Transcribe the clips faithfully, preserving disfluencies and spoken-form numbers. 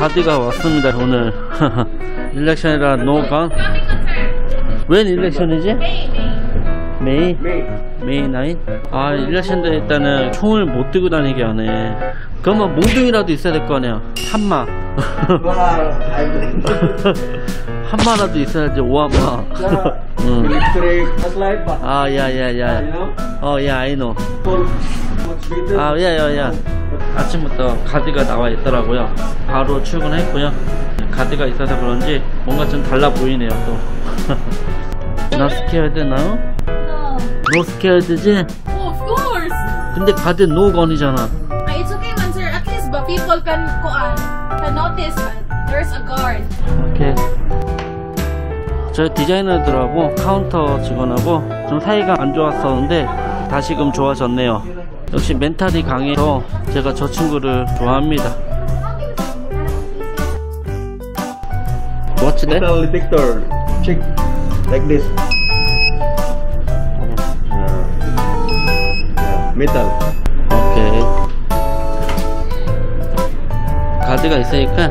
가드가 왔습니다. 오늘 일렉션이라 노건. 웬 일렉션이지? 메이? 메이 나인? 아, 일렉션도 일단은 총을 못 들고 다니게 하네. 그러면 몽둥이라도 있어야 될 거 아니야. 한마. 한마라도 있어야지. 오한마. 응. 아, 야야야. 어, 야, I know. 아, 야야야. 아침부터 가드가 나와 있더라고요. 바로 출근했고요. 가드가 있어서 그런지 뭔가 좀 달라 보이네요. 또. Not scared now? No. No scared지? Oh, of course. 근데 가드 no gun이잖아. Ah, it's okay man sir. At least ba people can kuan can notice man. There's a guard. 오케이. 저 디자이너들하고 카운터 직원하고 좀 사이가 안 좋았었는데 다시금 좋아졌네요. 역시 멘탈이 강해서 제가 저 친구를 좋아합니다. What's that? Metal detector. Check like this. Metal. 오케이. 가드가 있으니까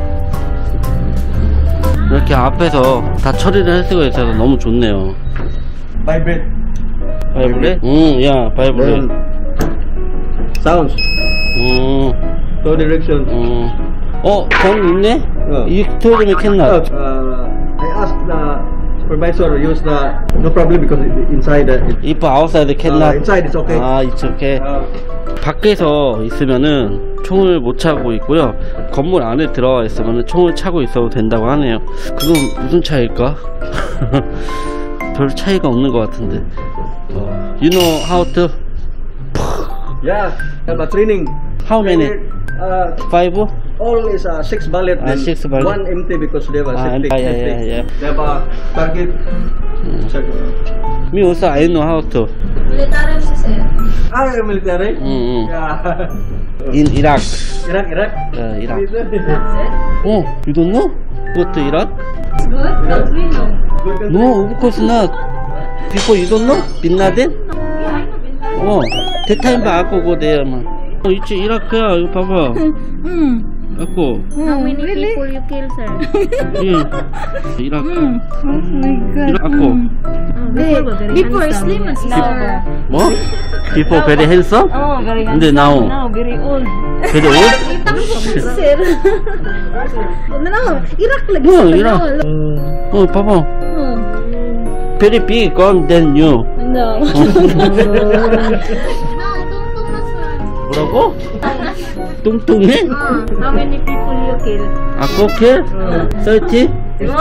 이렇게 앞에서 다 처리를 할 수가 있어서 너무 좋네요. Vibrate. 바이브레? 응, 야, 바이브레. Sounds. 음, Two directions. 음. 어, 전 있네? 어. You told me cannot. Uh, I asked the supervisor use the no problem because it, inside the it, If outside cannot. uh, inside it's okay. 아, it's okay. Uh, 밖에서 있으면은 총을 못 차고 있고요. 건물 안에 들어와 있으면은 총을 차고 있어도 된다고 하네요. 그건 무슨 차이일까? 별 차이가 없는 것 같은데. 어, you know how to? yeah, have a training. How many? Uh, Five? all is uh, six bullet. Ah, then six bullet. One empty because they have a Ah, safety. yeah, yeah, safety. yeah. They have a target. Check. Me also I know how to. Military siya sir. Ah, you're military? 응, 응. Yeah. In Iraq. Iraq, Iraq. 어, 이락. Is it? 어, you don't know? What to Iraq? It's good. But we know. Good country. No, of course not. Before you don't know? Bin Laden? Yeah, I know Bin Laden. 어, that time ba ako go there man. 어, 이치 이라크야. 이거 봐봐. Hmm. 갖고. How many people you kill sir? 예. 이라크. Oh my god. 이라크. Before slim and slim. 뭐? Before very handsome? Oh, very 근데 now Now very old. very old? Sir. No, Iraq lagi. 어, 이라. 어, 봐봐. Oh. Very big gun than you. No. 뭐라고? 뚱뚱해? How many people you kill? 아까 kill? thirty?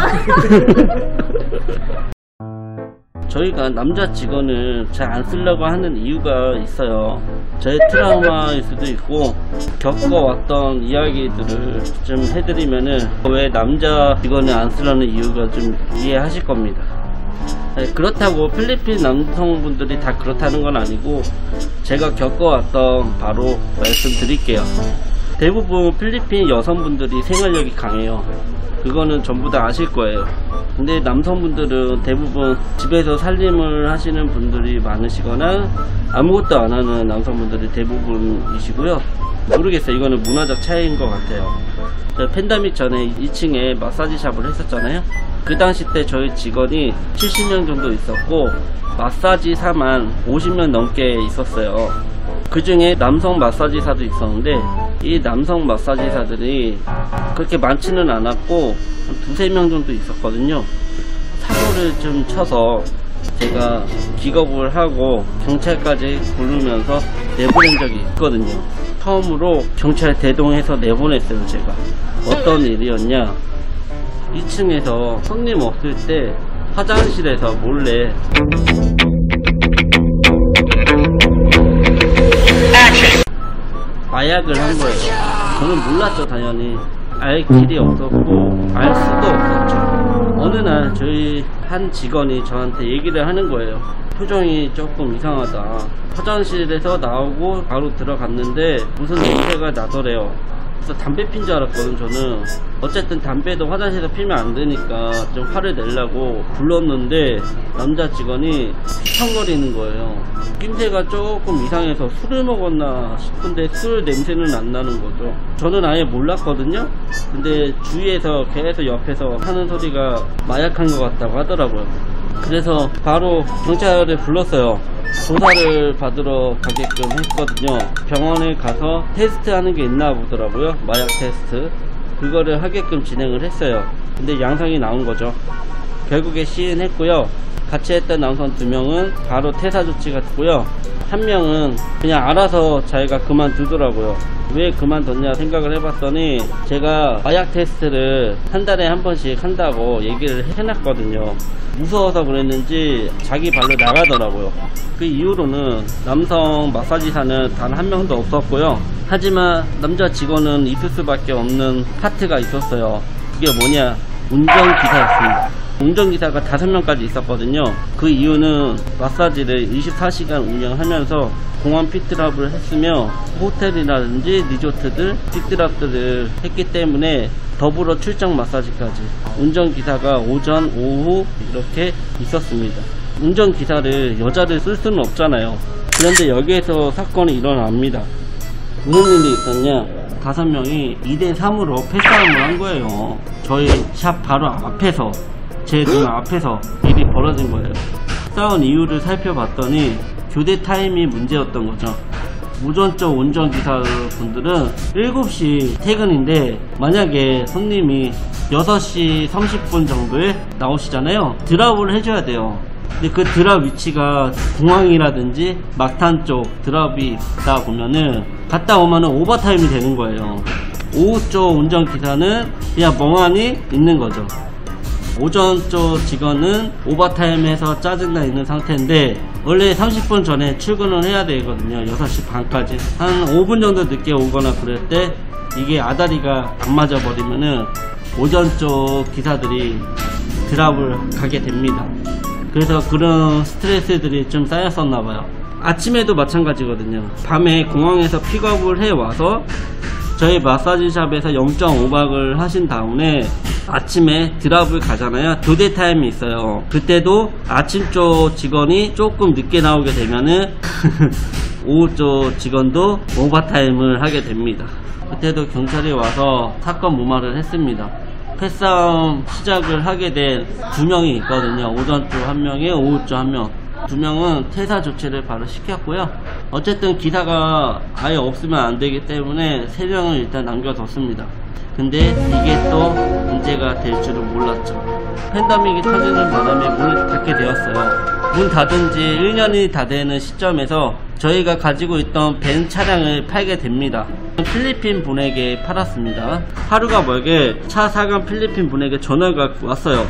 저희가 남자 직원을 잘 안 쓰려고 하는 이유가 있어요. 저의 트라우마일 수도 있고 겪어왔던 이야기들을 좀 해드리면은 왜 남자 직원을 안 쓰려는 이유가 좀 이해하실 겁니다. 네, 그렇다고 필리핀 남성분들이 다 그렇다는 건 아니고 제가 겪어왔던 바로 말씀드릴게요. 대부분 필리핀 여성분들이 생활력이 강해요. 그거는 전부 다 아실 거예요. 근데 남성분들은 대부분 집에서 살림을 하시는 분들이 많으시거나 아무것도 안 하는 남성분들이 대부분이시고요. 모르겠어요. 이거는 문화적 차이인 것 같아요. 팬데믹 전에 이 층에 마사지 샵을 했었잖아요. 그 당시 때 저희 직원이 칠십 명 정도 있었고 마사지사만 오십 명 넘게 있었어요. 그 중에 남성 마사지사도 있었는데 이 남성 마사지사들이 그렇게 많지는 않았고 한 두세 명 정도 있었거든요. 사고를 좀 쳐서 제가 기겁을 하고 경찰까지 부르면서 내보낸 적이 있거든요. 처음으로 경찰 대동해서 내보냈어요. 제가 어떤 일이었냐, 이 층에서 손님 없을 때 화장실에서 몰래 마약을 한 거예요. 저는 몰랐죠. 당연히 알 길이 없었고 알 수도 없었죠. 어느 날 저희 한 직원이 저한테 얘기를 하는 거예요. 표정이 조금 이상하다. 화장실에서 나오고 바로 들어갔는데 무슨 냄새가 나더래요. 그래서 담배 핀 줄 알았거든 저는. 어쨌든 담배도 화장실에서 피면 안 되니까 좀 화를 내려고 불렀는데 남자 직원이 휘청거리는 거예요. 낌새가 조금 이상해서 술을 먹었나 싶은데 술 냄새는 안 나는 거죠. 저는 아예 몰랐거든요. 근데 주위에서 계속 옆에서 하는 소리가 마약한 것 같다고 하더라고요. 그래서 바로 경찰을 불렀어요. 조사를 받으러 가게끔 했거든요. 병원에 가서 테스트 하는 게 있나 보더라고요. 마약 테스트. 그거를 하게끔 진행을 했어요. 근데 양성이 나온 거죠. 결국에 시인했고요. 같이 했던 남성 두 명은 바로 퇴사 조치가 됐고요. 한 명은 그냥 알아서 자기가 그만두더라고요. 왜 그만뒀냐 생각을 해봤더니 제가 마약 테스트를 한 달에 한 번씩 한다고 얘기를 해놨거든요. 무서워서 그랬는지 자기 발로 나가더라고요. 그 이후로는 남성 마사지사는 단 한 명도 없었고요. 하지만 남자 직원은 있을 수밖에 없는 파트가 있었어요. 그게 뭐냐, 운전기사였습니다. 운전기사가 다섯 명까지 있었거든요. 그 이유는 마사지를 이십사 시간 운영하면서 공원 피트랍을 했으며 호텔이라든지 리조트들 피트랍들을 했기 때문에 더불어 출장 마사지까지 운전기사가 오전 오후 이렇게 있었습니다. 운전기사를 여자를 쓸 수는 없잖아요. 그런데 여기에서 사건이 일어납니다. 무슨 일이 있었냐, 다섯 명이 이 대 삼으로 패싸움을 한 거예요. 저희 샵 바로 앞에서, 제 눈 앞에서 일이 벌어진 거예요. 싸운 이유를 살펴봤더니 교대 타임이 문제였던 거죠. 오전쪽 운전기사 분들은 일곱 시 퇴근인데 만약에 손님이 여섯 시 삼십 분 정도에 나오시잖아요. 드랍을 해줘야 돼요. 근데 그 드랍 위치가 공항이라든지 막탄 쪽 드랍이 있다 보면은 갔다 오면은 오버타임이 되는 거예요. 오후 쪽 운전기사는 그냥 멍하니 있는 거죠. 오전 쪽 직원은 오버타임해서 짜증나 있는 상태인데 원래 삼십 분 전에 출근을 해야 되거든요. 여섯 시 반까지. 한 오 분 정도 늦게 오거나 그럴 때 이게 아다리가 안 맞아 버리면은 오전 쪽 기사들이 드랍을 가게 됩니다. 그래서 그런 스트레스들이 좀 쌓였었나 봐요. 아침에도 마찬가지거든요. 밤에 공항에서 픽업을 해 와서 저희 마사지샵에서 영 점 오 박을 하신 다음에 아침에 드랍을 가잖아요. 교대 타임이 있어요. 그때도 아침 쪽 직원이 조금 늦게 나오게 되면은 오후 쪽 직원도 오버타임을 하게 됩니다. 그때도 경찰이 와서 사건 무마를 했습니다. 패싸움 시작을 하게 된 두 명이 있거든요. 오전 쪽 한 명에 오후 쪽 한 명. 두 명은 퇴사 조치를 바로 시켰고요. 어쨌든 기사가 아예 없으면 안 되기 때문에 세 명을 일단 남겨뒀습니다. 근데 이게 또 문제가 될 줄은 몰랐죠. 팬데믹이 터지는 바람에 문을 닫게 되었어요. 문 닫은 지 일 년이 다 되는 시점에서 저희가 가지고 있던 벤 차량을 팔게 됩니다. 필리핀 분에게 팔았습니다. 하루가 멀게 차 사간 필리핀 분에게 전화가 왔어요.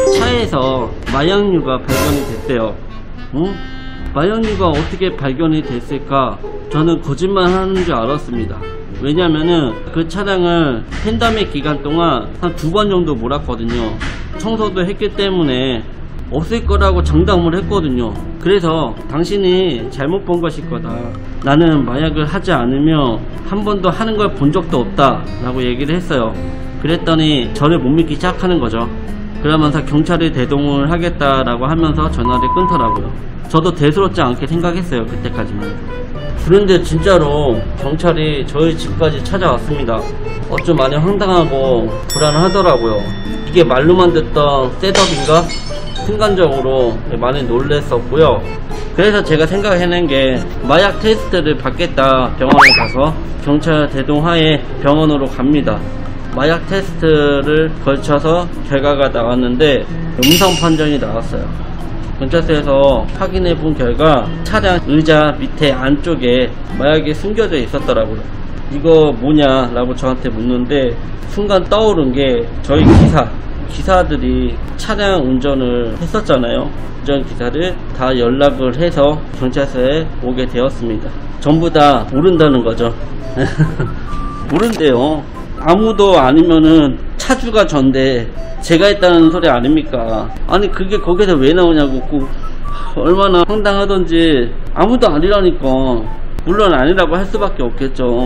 차에서 마약류가 발견이 됐대요. 응? 마약류가 어떻게 발견이 됐을까? 저는 거짓말 하는 줄 알았습니다. 왜냐면은 그 차량을 팬데믹 기간 동안 한 두 번 정도 몰았거든요. 청소도 했기 때문에 없을 거라고 장담을 했거든요. 그래서 당신이 잘못 본 것일 거다. 나는 마약을 하지 않으며 한 번도 하는 걸 본 적도 없다 라고 얘기를 했어요. 그랬더니 저를 못 믿기 시작하는 거죠. 그러면서 경찰에 대동을 하겠다라고 하면서 전화를 끊더라고요. 저도 대수롭지 않게 생각했어요. 그때까지만. 그런데 진짜로 경찰이 저희 집까지 찾아왔습니다. 어, 좀 많이 황당하고 불안하더라고요. 이게 말로만 듣던 셋업인가? 순간적으로 많이 놀랬었고요. 그래서 제가 생각해낸 게 마약 테스트를 받겠다. 병원에 가서 경찰 대동하에 병원으로 갑니다. 마약 테스트를 걸쳐서 결과가 나왔는데 음성 판정이 나왔어요. 경찰서에서 확인해 본 결과 차량 의자 밑에 안쪽에 마약이 숨겨져 있었더라고요. 이거 뭐냐 라고 저한테 묻는데 순간 떠오른 게 저희 기사 기사들이 차량 운전을 했었잖아요. 운전기사를 다 연락을 해서 경찰서에 오게 되었습니다. 전부 다 모른다는 거죠. 모른대요. 아무도 아니면은 차주가 전데 제가 했다는 소리 아닙니까? 아니 그게 거기서 왜 나오냐고. 꼭 얼마나 황당하던지. 아무도 아니라니까. 물론 아니라고 할 수밖에 없겠죠.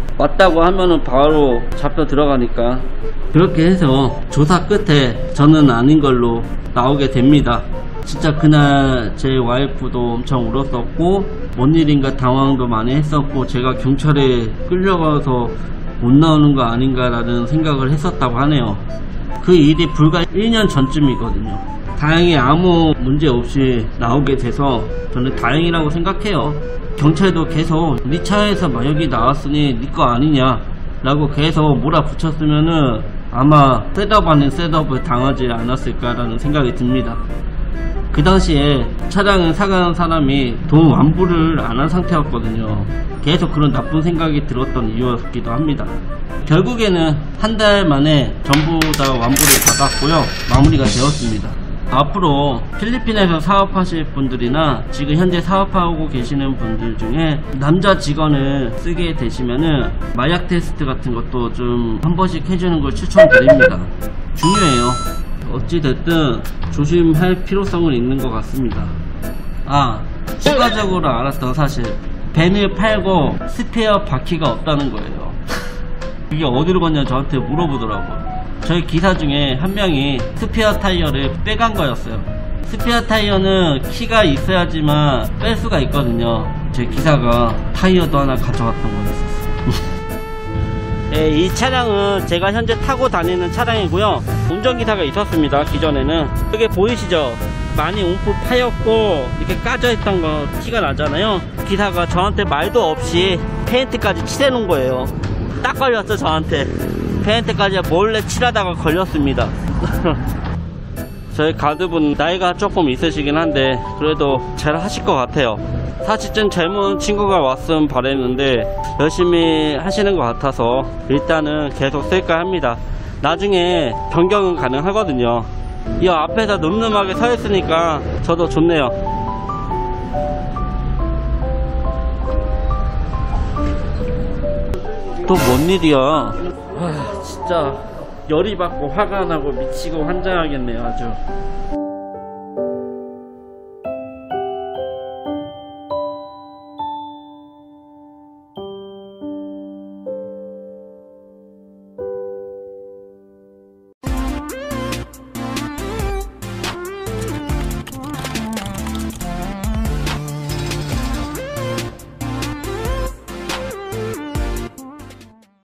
왔다고 하면은 바로 잡혀 들어가니까. 그렇게 해서 조사 끝에 저는 아닌 걸로 나오게 됩니다. 진짜 그날 제 와이프도 엄청 울었었고 뭔 일인가 당황도 많이 했었고 제가 경찰에 끌려가서 못 나오는 거 아닌가라는 생각을 했었다고 하네요. 그 일이 불과 일 년 전쯤이거든요. 다행히 아무 문제 없이 나오게 돼서 저는 다행이라고 생각해요. 경찰도 계속 네 차에서 마약이 나왔으니 네 거 아니냐 라고 계속 몰아붙였으면은 아마 셋업 아닌 셋업을 당하지 않았을까라는 생각이 듭니다. 그 당시에 차량을 사가는 사람이 돈 완부를 안 한 상태였거든요. 계속 그런 나쁜 생각이 들었던 이유였기도 합니다. 결국에는 한 달 만에 전부 다 완부를 받았고요. 마무리가 되었습니다. 앞으로 필리핀에서 사업하실 분들이나 지금 현재 사업하고 계시는 분들 중에 남자 직원을 쓰게 되시면은 마약 테스트 같은 것도 좀 한 번씩 해주는 걸 추천드립니다. 중요해요. 어찌됐든 조심할 필요성은 있는 것 같습니다. 아, 추가적으로 알았던 사실, 벤을 팔고 스페어 바퀴가 없다는 거예요. 이게 어디로 갔냐 저한테 물어보더라고요. 저희 기사 중에 한 명이 스페어 타이어를 빼간 거였어요. 스페어 타이어는 키가 있어야지만 뺄 수가 있거든요. 제 기사가 타이어도 하나 가져갔던 거였었어요. 네, 이 차량은 제가 현재 타고 다니는 차량이고요. 운전기사가 있었습니다. 기존에는. 여기 보이시죠? 많이 움푹 파였고 이렇게 까져있던 거 티가 나잖아요. 기사가 저한테 말도 없이 페인트까지 칠해놓은 거예요. 딱 걸렸어 저한테. 페인트까지 몰래 칠하다가 걸렸습니다. 저희 가드분 나이가 조금 있으시긴 한데 그래도 잘 하실 것 같아요. 사실 좀 젊은 친구가 왔으면 바랬는데 열심히 하시는 것 같아서 일단은 계속 쓸까 합니다. 나중에 변경은 가능하거든요. 이 앞에서 늠름하게 서 있으니까 저도 좋네요. 또 뭔 일이야. 아, 진짜 열이 받고 화가 나고 미치고 환장하겠네요 아주.